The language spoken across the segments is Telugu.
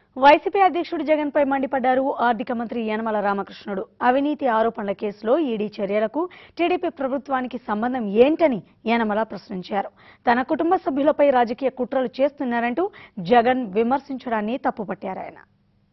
వైసీపీ అధ్యక్షుడు జగన్పై మండిపడ్డారు ఆర్థిక మంత్రి యనమల రామకృష్ణుడు. అవినీతి ఆరోపణల కేసులో ఈడీ చర్యలకు టీడీపీ ప్రభుత్వానికి సంబంధం ఏంటని యనమల ప్రశ్నించారు. తన కుటుంబ సభ్యులపై రాజకీయ కుట్రలు చేస్తున్నారంటూ జగన్ విమర్శించడాన్ని తప్పుపట్టారు. ఆయన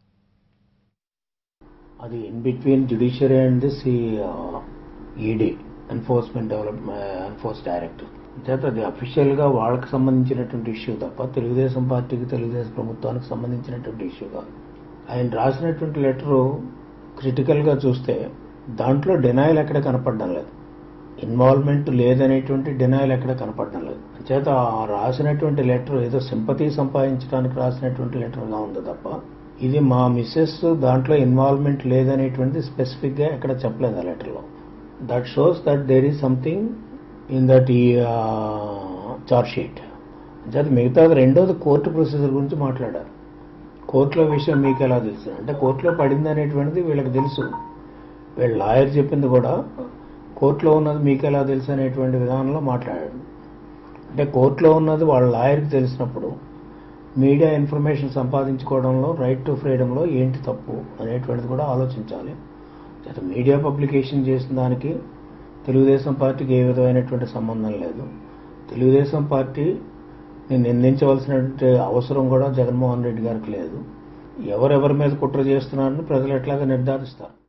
అది in between judiciary and this ED enforce director చేత అది అఫీషియల్ గా వాళ్ళకి సంబంధించినటువంటి ఇష్యూ తప్ప తెలుగుదేశం పార్టీకి తెలుగుదేశం ప్రభుత్వానికి సంబంధించినటువంటి ఇష్యూ కాదు. ఆయన రాసినటువంటి లెటరు క్రిటికల్ గా చూస్తే దాంట్లో డినయల్ ఎక్కడ కనపడడం లేదు, ఇన్వాల్వ్మెంట్ లేదనేటువంటి డినయల్ ఎక్కడ కనపడడం లేదు. చేత రాసినటువంటి లెటర్ ఏదో సింపతి సంపాదించడానికి రాసినటువంటి లెటర్గా ఉంది తప్ప ఇది మా మిస్సెస్ దాంట్లో ఇన్వాల్వ్మెంట్ లేదనేటువంటి స్పెసిఫిక్ గా ఎక్కడ చెప్పలేదు ఆ లెటర్లో. That shows that there is something in that charge sheet. అంటే మిగతా రెండోది కోర్టు ప్రొసీజర్ గురించి మాట్లాడారు. కోర్టులో విషయం మీకు ఎలా తెలుసు అంటే కోర్టులో పడింది అనేటువంటిది వీళ్ళకి తెలుసు, వీళ్ళ లాయర్ చెప్పింది కూడా కోర్టులో ఉన్నది మీకు ఎలా తెలుసు అనేటువంటి విధానంలో మాట్లాడాడు. అంటే కోర్టులో ఉన్నది వాళ్ళ లాయర్కి తెలిసినప్పుడు మీడియా ఇన్ఫర్మేషన్ సంపాదించుకోవడంలో రైట్ టు ఫ్రీడంలో ఏంటి తప్పు అనేటువంటిది కూడా ఆలోచించాలి. మీడియా పబ్లికేషన్ చేసిన దానికి తెలుగుదేశం పార్టీకి ఏ విధమైనటువంటి సంబంధం లేదు. తెలుగుదేశం పార్టీని నిందించవలసినటువంటి అవసరం కూడా జగన్మోహన్ రెడ్డి గారికి లేదు. ఎవరెవరి మీద కుట్ర చేస్తున్నారని ప్రజలు ఎట్లాగా నిర్ధారిస్తారు.